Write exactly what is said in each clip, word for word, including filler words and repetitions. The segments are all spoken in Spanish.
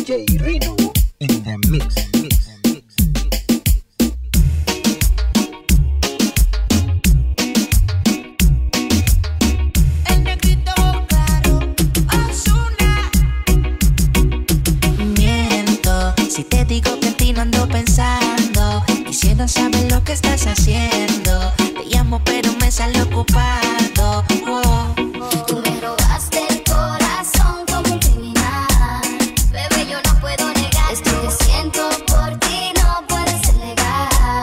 D J Rino in the mix, mix, mix. El negrito claro, Ozuna. Miento si te digo que en ti no ando pensando. Quisiera saber lo que estás haciendo. Te llamo pero me sale ocupado. Oh. Tú me robaste el corazón como un criminal. Bebé, yo no puedo negar. Esto que siento por ti no puede ser legal.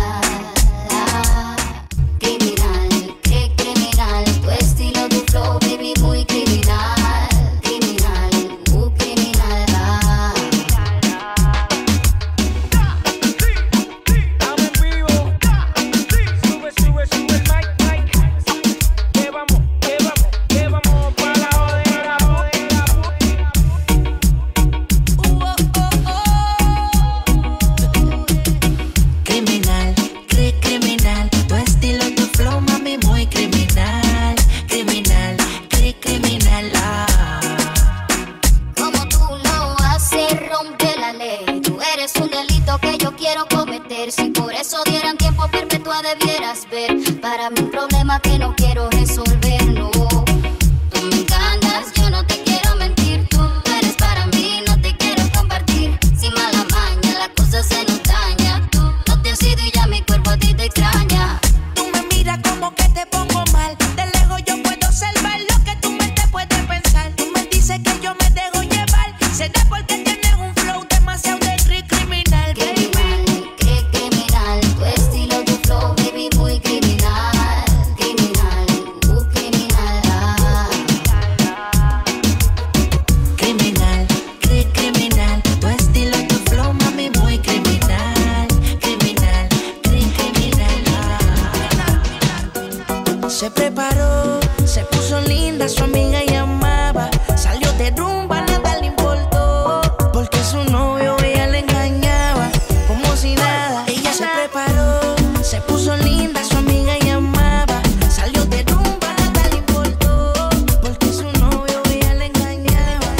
Criminal, qué criminal. Tu estilo, tu flow, baby, muy criminal. Criminal, muy criminal. Estamos en vivo. Sube, sube, sube el mic, mic. Que vamos, que vamos, que vamos para la jodera, jodera, jodera. Uh, oh, oh, oh. Criminal, cri criminal. Tu estilo, tu flow, mami, muy criminal. Criminal, cri criminal. Ah. Como tú lo haces, rompe la ley. Tú eres un delito que yo quiero cometer. Si por eso dieran tiempo perpetua debieras ver. Para mí un problema que no quiero resolver, no. Tú me encantas, yo no te quiero mentir. Tú eres para mí, no te quiero compartir. Sin mala maña, la cosa se nos daña. Tú no te has ido y ya mi cuerpo a ti te extraña. Tú me miras como que te pongo mal. De lejos yo puedo observar lo que tu mente puede pensar. Tú me dices que yo me dejo llevar. Será porque tienes un flow demasiado de cri criminal, baby. Criminal, qué criminal. Tu estilo, tu flow, baby, muy criminal. Criminal, muy criminal. Ah. Criminal, cri criminal. Tu estilo, tu flow, mami, muy criminal. Criminal, cri criminal. Ah. Se preparó, se puso linda, su amiga llamaba. Salió de rumba, nada le importó. Porque su novio ella le engañaba, como si nada. Ella se preparó, se puso linda, su amiga llamaba. Salió de rumba, nada le importó. Porque su novio ella le engañaba.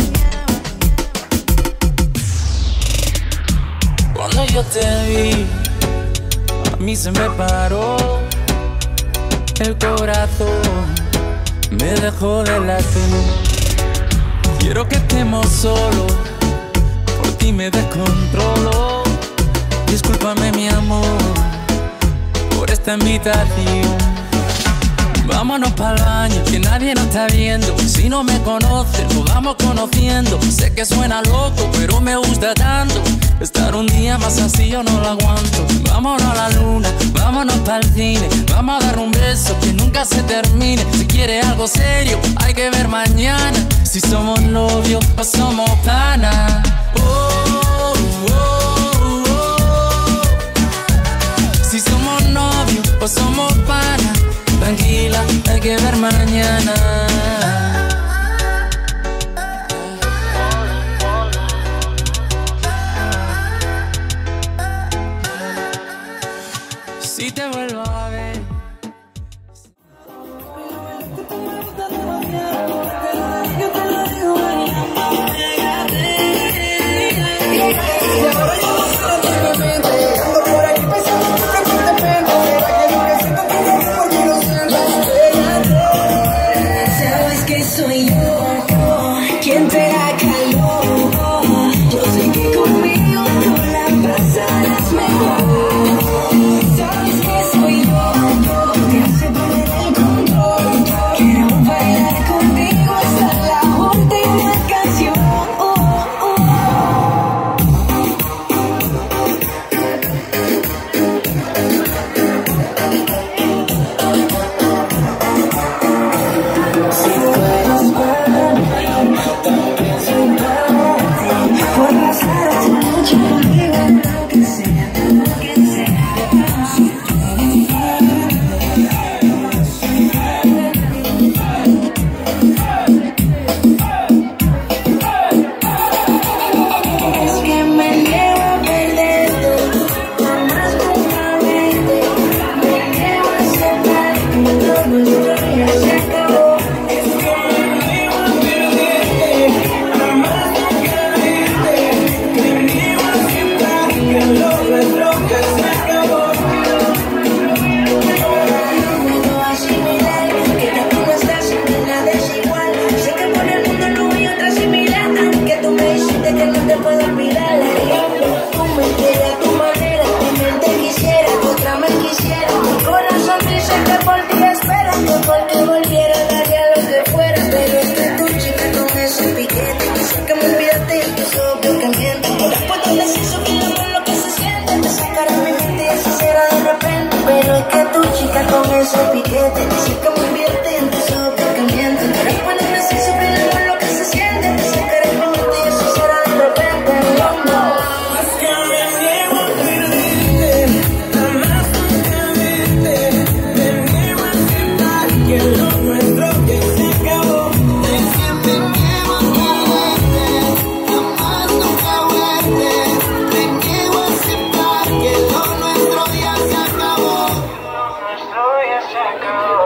Cuando yo te vi, a mí se me paró el corazón, me dejó de latir. Quiero que estemos solos, por ti me descontrolo. Discúlpame mi amor, por esta invitación. Vámonos pa'l baño, que nadie nos está viendo. Si no me conoces, nos vamos conociendo. Sé que suena loco, pero me gusta tanto. Estar un día más así yo no lo aguanto. Vámonos a la luna, vámonos pa'l cine. Vamos a dar un beso que nunca se termine. Si quieres algo serio, hay que ver mañana. Si somos novios o somos panas. Oh, oh, oh, oh. Si somos novios o somos panas. Tranquila, hay que ver mañana. Si te vuelvo a ver. Sabes que soy yo quien te da calor. Yo sé que conmigo tú la pasarás mejor. Sabes que soy yo que hace perder el control. Quiero bailar contigo hasta la última canción. Oh, oh. Si tú eres siete. Así como invierte en tus ojos calientes. Pero cuando nací sobre el amor lo que se siente. Te sacaré con ti y eso será de repente. No, no. Es que me niego a perderte. Jamás nunca verte. Me niego a aceptar que lo nuestro ya se acabó. Me siento niego a perderte. Jamás nunca verte. Me niego a aceptar que lo nuestro ya se acabó. Lo nuestro ya se acabó.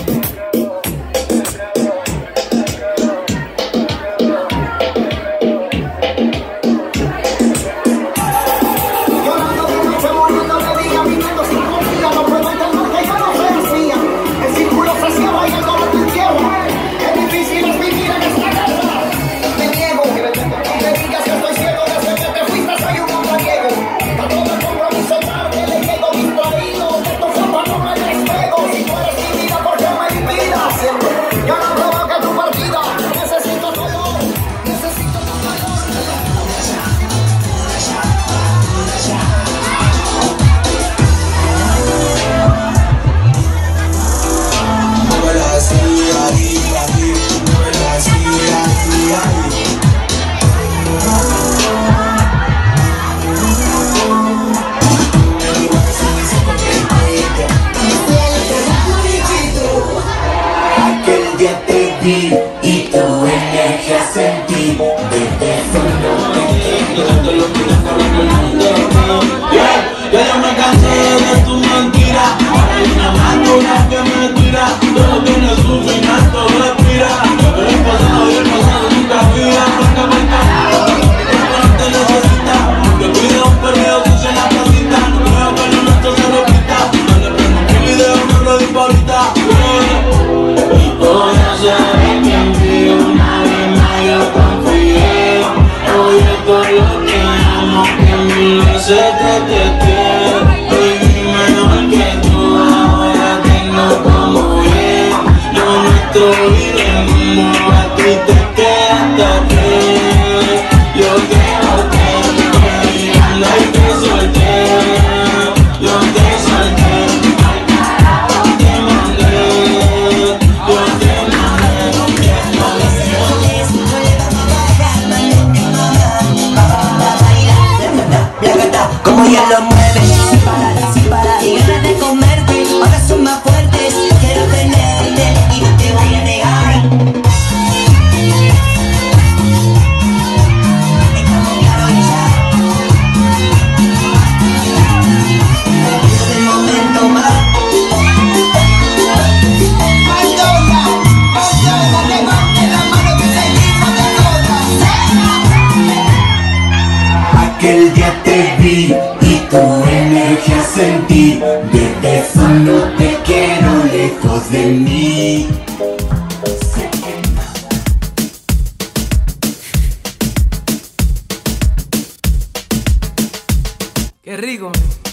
Llorando de noche, muriendo de día, viviendo sin comida, no puedo entender que yo no soy así. El círculo se cierra y el dolor te encierra. Qué difícil es vivir en esta casa. Me niego, no me digas que estoy ciego, desde que te fuiste soy un mujeriego. A todo el compromiso tarde le llego distraído, de tu forma no me despego. Si tú eres mi vida, ¿por qué me invitas? Yo no provoque tu partida, necesito tu amor, necesito tu calor. Muévela así, ahí, ahí, muévela así, ahí, ahí. Aquel día te vi y tu energía sentí, desde solo te quiero. Ya yo me cansé de tu mentira. Ahora hay una más dura que me tira. Todo tiene su final, todo respira. El pasado y el pasado nunca vida. Nunca me encanta, no te necesita. Yo cuido un perdido que se la casita. No creo que lo nuestro se repita. No le prendo mi video, no lo digo ahorita. Hoy no sé quién fui, nadie más yo confié. Hoy es todo lo que amo, que mil veces te testé. Soy menor que tú, ahora tengo como es. Lo nuestro vive el mundo, a ti te queda hasta que yo te noté, mirando y te solté. Yo te solté, al carajo te mandé. Yo te mandé, que no Como ella lo mueve, sin parar, sin parar. Y ganas de comerte, ahora son más fuertes. Quiero tenerte y no te voy a negar. Estamos claros ya. Es el momento más. Madonna, Madonna, levante la mano que seguimos de todas. Aquel día te vi y tu energía sentí, desde solo te quiero lejos de mí. Qué rico, man.